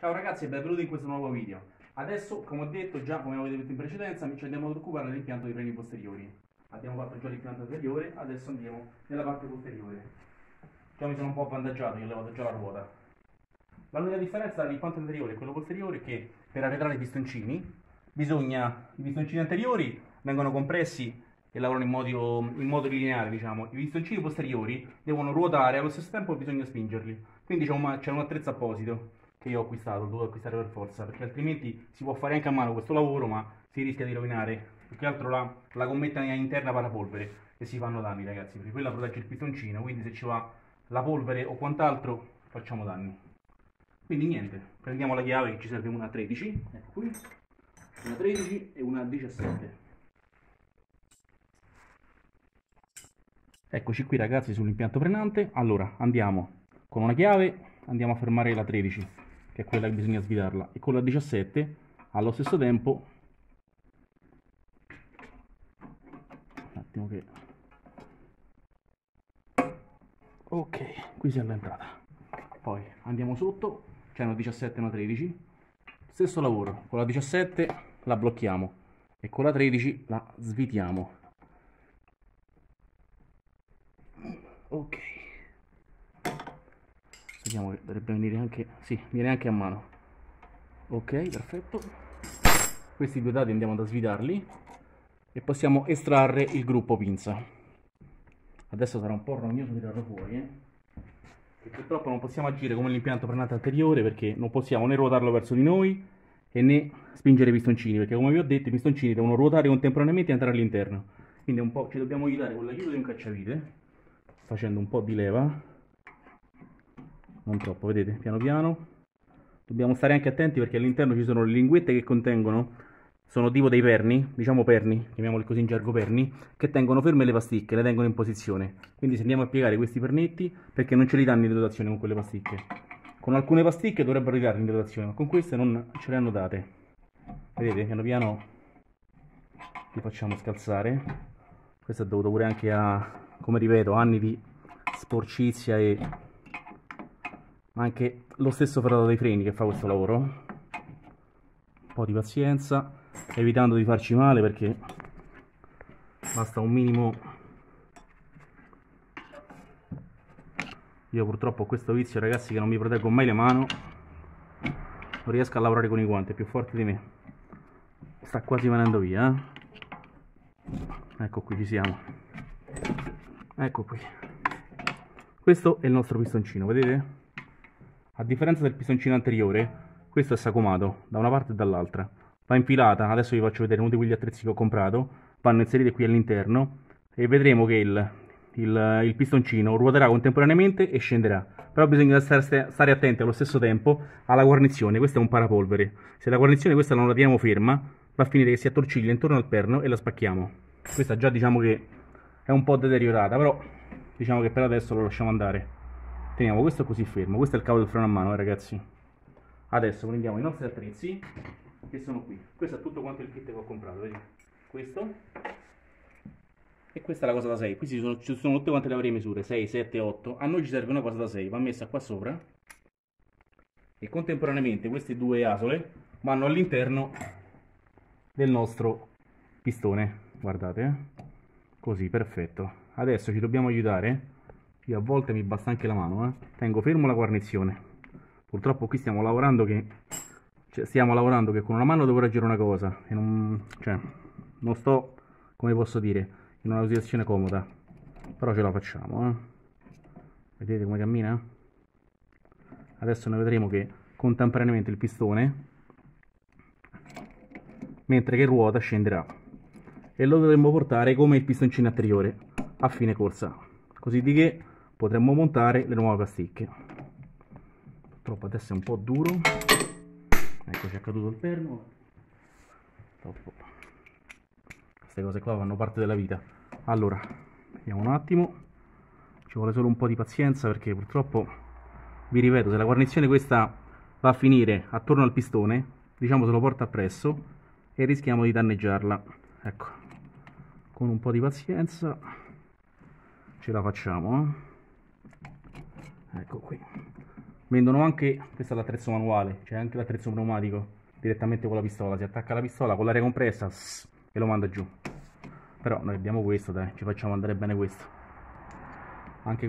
Ciao ragazzi e benvenuti in questo nuovo video. Adesso, come ho detto già, come avete detto in precedenza, ci andiamo ad occupare dell'impianto dei freni posteriori. Abbiamo fatto già l'impianto anteriore, adesso andiamo nella parte posteriore. Già mi sono un po' avvantaggiato, io ho levato già la ruota. L'unica differenza tra l'impianto anteriore e quello posteriore è che per arretrare i pistoncini, i pistoncini anteriori vengono compressi e lavorano in modo lineare, diciamo. I pistoncini posteriori devono ruotare, allo stesso tempo bisogna spingerli. Quindi c'è un attrezzo apposito che io ho acquistato, ho dovuto acquistare per forza, perché altrimenti si può fare anche a mano questo lavoro, ma si rischia di rovinare più che altro la gommetta interna parapolvere e si fanno danni, ragazzi, perché quella protegge il pistoncino, quindi se ci va la polvere o quant'altro facciamo danni. Quindi niente, prendiamo la chiave che ci serve una 13, ecco qui, una 13 e una 17. Eccoci qui ragazzi sull'impianto frenante. Allora andiamo con una chiave, andiamo a fermare la 13, che è quella che bisogna svitarla, e con la 17 allo stesso tempo, un attimo che... ok, qui si è allentata. Poi andiamo sotto, c'è una 17 e una 13, stesso lavoro, con la 17 la blocchiamo e con la 13 la svitiamo. Ok, vediamo che dovrebbe venire anche, sì, viene anche a mano. Ok, perfetto. Questi due dadi andiamo ad svitarli e possiamo estrarre il gruppo pinza. Adesso sarà un po' rognoso tirarlo fuori, e purtroppo non possiamo agire come l'impianto frenante anteriore, perché non possiamo né ruotarlo verso di noi e né spingere i pistoncini, perché come vi ho detto i pistoncini devono ruotare contemporaneamente e entrare all'interno. Quindi un po' ci dobbiamo aiutare con l'aiuto di un cacciavite, facendo un po' di leva, non troppo, vedete, piano piano. Dobbiamo stare anche attenti perché all'interno ci sono le linguette che contengono, sono tipo dei perni, diciamo perni, chiamiamoli così in gergo perni, che tengono ferme le pasticche, le tengono in posizione. Quindi se andiamo a piegare questi pernetti, perché non ce li danno in dotazione con quelle pasticche. Con alcune pasticche dovrebbero ridarli in dotazione, ma con queste non ce le hanno date. Vedete, piano piano li facciamo scalzare. Questo è dovuto pure anche a, come ripeto, anni di sporcizia e anche lo stesso ferrato dei freni che fa questo lavoro. Un po' di pazienza, evitando di farci male, perché basta un minimo. Io purtroppo ho questo vizio, ragazzi, che non mi proteggo mai le mani, non riesco a lavorare con i guanti, è più forte di me. Sta quasi venendo via, ecco qui, ci siamo. Ecco qui, questo è il nostro pistoncino, vedete? A differenza del pistoncino anteriore, questo è sagomato da una parte e dall'altra. Va infilata, adesso vi faccio vedere uno di quegli attrezzi che ho comprato, vanno inserite qui all'interno e vedremo che il pistoncino ruoterà contemporaneamente e scenderà. Però bisogna stare attenti allo stesso tempo alla guarnizione, questo è un parapolvere. Se la guarnizione questa non la teniamo ferma, va a finire che si attorciglia intorno al perno e la spacchiamo. Questa già diciamo che è un po' deteriorata, però diciamo che per adesso lo lasciamo andare. Teniamo questo così fermo, questo è il cavo del freno a mano, ragazzi. Adesso prendiamo i nostri attrezzi, che sono qui. Questo è tutto quanto il kit che ho comprato, vedete? Questo. E questa è la cosa da 6. Qui ci sono tutte quante le varie misure, 6, 7, 8. A noi ci serve una cosa da 6, va messa qua sopra. E contemporaneamente queste due asole vanno all'interno del nostro pistone. Guardate, così, perfetto. Adesso ci dobbiamo aiutare. Io a volte mi basta anche la mano, tengo fermo la guarnizione. Purtroppo qui stiamo lavorando che con una mano devo reggere una cosa e non sto, come posso dire, in una situazione comoda, però ce la facciamo, vedete come cammina? Adesso noi vedremo che contemporaneamente il pistone, mentre che ruota, scenderà e lo dovremmo portare come il pistoncino anteriore a fine corsa, così di che potremmo montare le nuove pasticche. Purtroppo adesso è un po' duro, ecco, ci è caduto il perno. Troppo. Queste cose qua fanno parte della vita. Allora, vediamo un attimo, ci vuole solo un po' di pazienza, perché purtroppo, vi ripeto, se la guarnizione questa va a finire attorno al pistone, diciamo se lo porta appresso e rischiamo di danneggiarla. Ecco, con un po' di pazienza ce la facciamo, ecco qui. Vendono anche, questo è l'attrezzo manuale, c'è anche l'attrezzo pneumatico direttamente con la pistola, si attacca la pistola con l'aria compressa e lo manda giù. Però noi abbiamo questo, dai, ci facciamo andare bene questo. Anche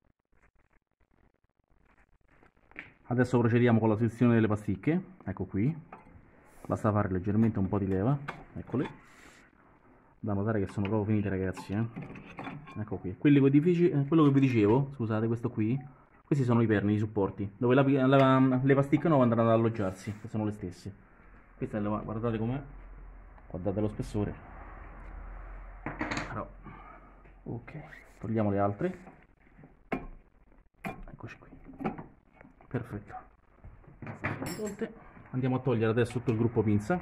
adesso procediamo con la selezione delle pasticche, ecco qui, basta fare leggermente un po' di leva, eccole, da notare che sono proprio finite ragazzi, ecco qui, quello che vi dicevo, scusate, questo qui, questi sono i perni, i supporti, dove le pasticche nuove andranno ad alloggiarsi, che sono le stesse. Questa è guardate com'è, guardate lo spessore. Però, ok, togliamo le altre, eccoci qui, perfetto. Andiamo a togliere adesso tutto il gruppo pinza.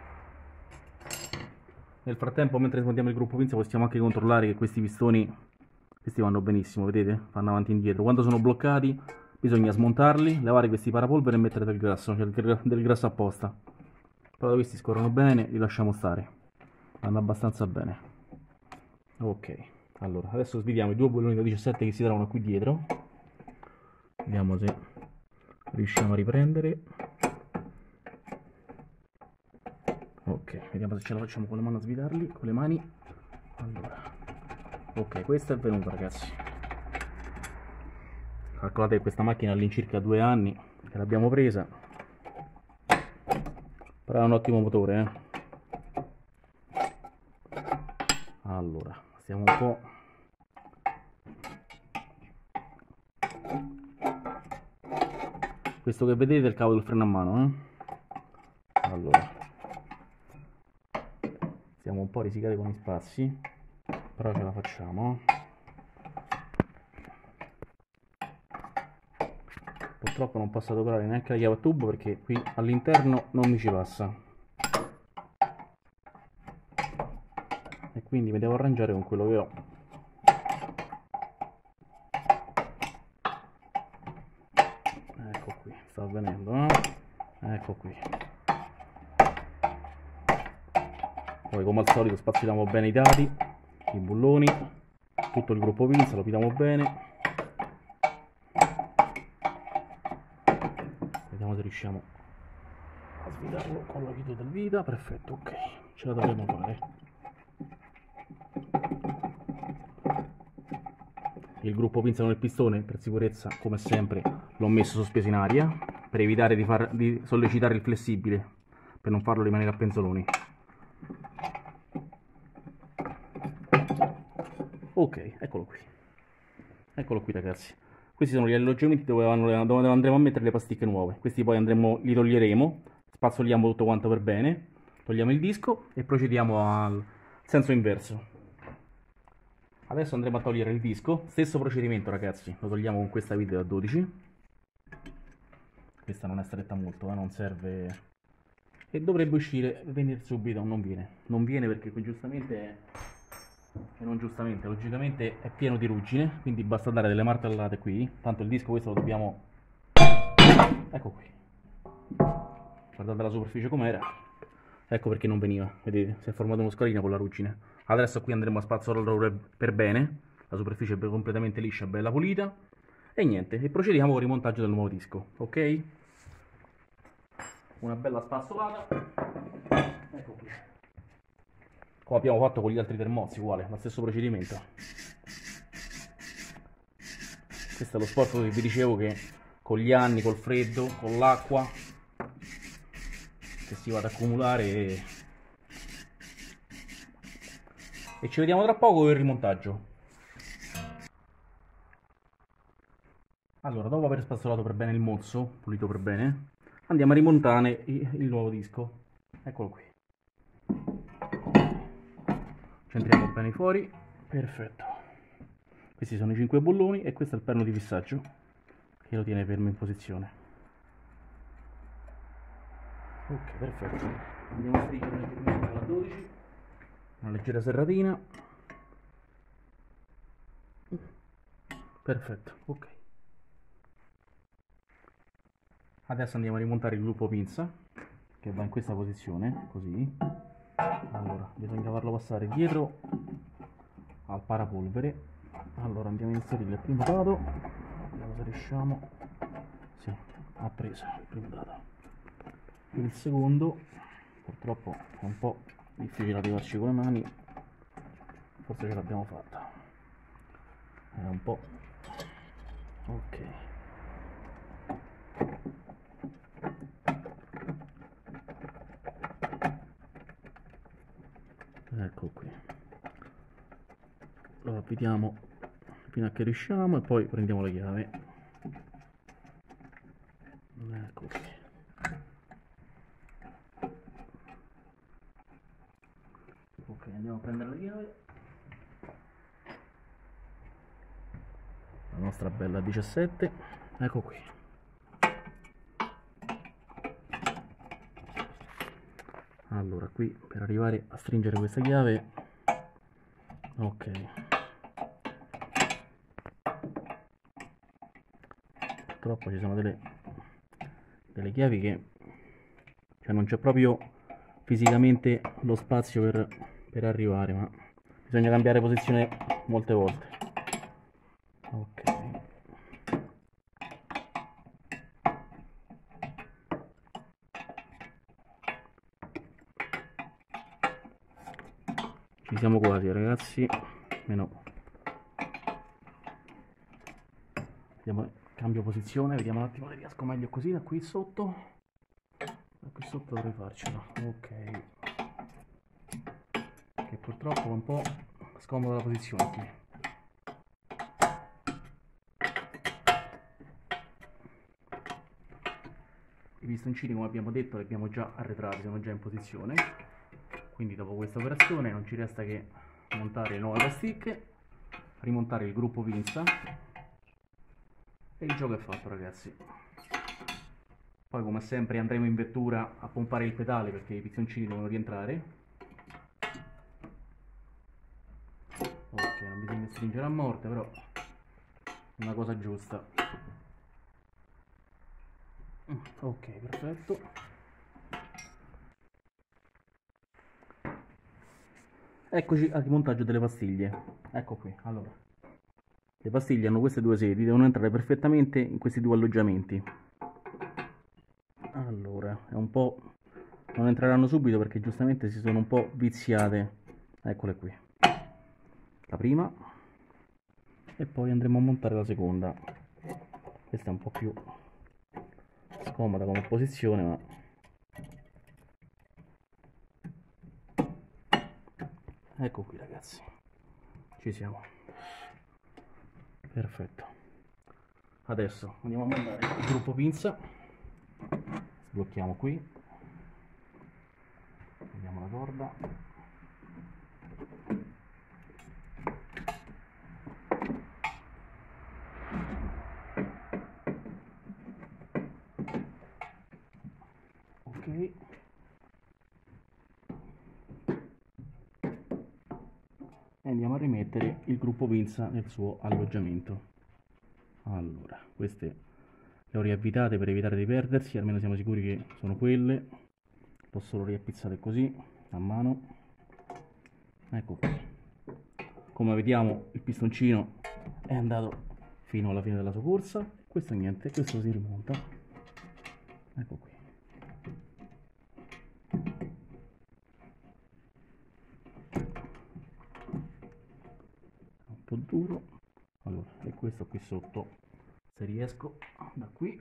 Nel frattempo, mentre smontiamo il gruppo pinza, possiamo anche controllare che questi pistoni, questi vanno benissimo, vedete? Fanno avanti e indietro. Quando sono bloccati bisogna smontarli, levare questi parapolvere e mettere del grasso, cioè del grasso apposta. Però questi scorrono bene, li lasciamo stare, vanno abbastanza bene. Ok, allora adesso svidiamo i due bulloni da 17 che si trovano qui dietro, vediamo se riusciamo a riprendere. Ok, vediamo se ce la facciamo con le mani a svidarli, con le mani. Allora, ok, questo è venuto ragazzi. Calcolate che questa macchina ha all'incirca 2 anni che l'abbiamo presa, però è un ottimo motore, Allora, stiamo un po'. Questo che vedete è il cavo del freno a mano, Allora, stiamo un po' a risicare con gli spazi, però ce la facciamo. Purtroppo non posso adoperare neanche la chiave a tubo perché qui all'interno non mi ci passa, e quindi mi devo arrangiare con quello che ho. Ecco qui, sta avvenendo, ecco qui. Poi come al solito spaziamo bene i dati, i bulloni, tutto il gruppo pinza lo pigliamo bene. Vediamo se riusciamo a svidarlo con l'aiuto del vita. Perfetto, ok, ce la dovremo fare. Il gruppo pinza con il pistone, per sicurezza, come sempre, l'ho messo sospeso in aria per evitare di sollecitare il flessibile, per non farlo rimanere a penzoloni. Ok, eccolo qui ragazzi. Questi sono gli alloggiamenti dove andremo a mettere le pasticche nuove. Questi poi li toglieremo, spazzoliamo tutto quanto per bene, togliamo il disco e procediamo al senso inverso. Adesso andremo a togliere il disco, stesso procedimento ragazzi, lo togliamo con questa vite da 12. Questa non è stretta molto, non serve, e dovrebbe uscire, venire subito, non viene perché qui giustamente logicamente è pieno di ruggine, quindi basta dare delle martellate qui. Tanto il disco questo lo dobbiamo, ecco qui, guardate la superficie com'era, ecco perché non veniva, vedete, si è formato uno scalino con la ruggine. Adesso qui andremo a spazzolarlo per bene, la superficie è completamente liscia, bella pulita, e niente, e procediamo con il rimontaggio del nuovo disco, ok? Una bella spazzolata, ecco qui, come abbiamo fatto con gli altri termozzi, uguale, lo stesso procedimento. Questo è lo sporco che vi dicevo che con gli anni, col freddo, con l'acqua che si va ad accumulare, e ci vediamo tra poco per il rimontaggio. Allora, dopo aver spazzolato per bene il mozzo, pulito per bene, andiamo a rimontare il nuovo disco. Eccolo qui. Centriamo bene fuori, perfetto. Questi sono i 5 bulloni e questo è il perno di fissaggio che lo tiene fermo in posizione. Ok, perfetto. Andiamo a stringere leggermente alla 12, una leggera serratina. Perfetto, ok. Adesso andiamo a rimontare il gruppo pinza che va in questa posizione, così. Allora, bisogna farlo passare dietro al parapolvere. Allora andiamo a inserire il primo dado, vediamo se riusciamo. Sì, ha preso il primo dato. Il secondo purtroppo è un po' difficile arrivarci con le mani, forse ce l'abbiamo fatta, era un po', ok, ecco qui, lo avvitiamo fino a che riusciamo e poi prendiamo la chiave, ecco qui. Ok, andiamo a prendere la chiave, la nostra bella 17, ecco qui. Allora, qui per arrivare a stringere questa chiave, ok, purtroppo ci sono delle chiavi che, cioè non c'è proprio fisicamente lo spazio per arrivare, ma bisogna cambiare posizione molte volte. Ok, ci siamo quasi ragazzi, meno vediamo, cambio posizione, vediamo un attimo se riesco meglio così, da qui sotto dovrei farcela, ok, che purtroppo è un po' scomoda la posizione qui. I pistoncini, come abbiamo detto, li abbiamo già arretrati, sono già in posizione, quindi dopo questa operazione non ci resta che montare le nuove pasticche, rimontare il gruppo pinza e il gioco è fatto ragazzi. Poi come sempre andremo in vettura a pompare il pedale perché i pistoncini devono rientrare. Ok, non bisogna stringere a morte, però è una cosa giusta. Ok, perfetto. Eccoci al rimontaggio delle pastiglie. Ecco qui, allora. Le pastiglie hanno queste due sedi, devono entrare perfettamente in questi due alloggiamenti. Allora, è un po'... non entreranno subito perché giustamente si sono un po' viziate. Eccole qui. La prima. E poi andremo a montare la seconda. Questa è un po' più scomoda come posizione, ma... ecco qui ragazzi. Ci siamo. Perfetto. Adesso andiamo a montare il gruppo pinza. Sblocchiamo qui. Vediamo la corda. Ok. E andiamo a rimettere il gruppo pinza nel suo alloggiamento. Allora, queste le ho riavvitate per evitare di perdersi, almeno siamo sicuri che sono quelle. L'ho solo riappizzate così a mano. Ecco qui. Come vediamo il pistoncino è andato fino alla fine della sua corsa. Questo niente, questo si rimonta. Ecco qui. Un po' duro. Allora, e questo qui sotto, se riesco da qui.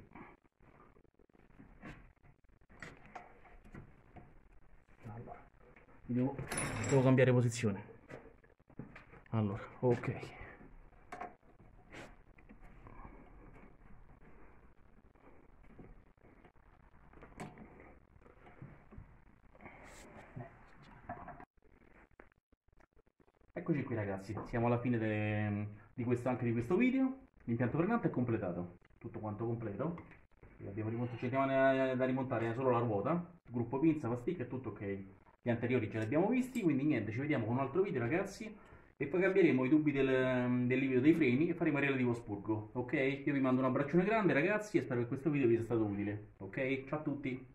Allora, devo cambiare posizione. Allora, ok. Eccoci qui ragazzi, siamo alla fine di questo video. L'impianto frenante è completato, tutto quanto completo. Ci andiamo da rimontare solo la ruota, gruppo pinza, pasticca, è tutto ok. Gli anteriori ce li abbiamo visti, quindi niente, ci vediamo con un altro video ragazzi. E poi cambieremo i dubbi del livido dei freni e faremo il relativo spurgo, ok? Io vi mando un abbraccione grande ragazzi e spero che questo video vi sia stato utile, ok? Ciao a tutti!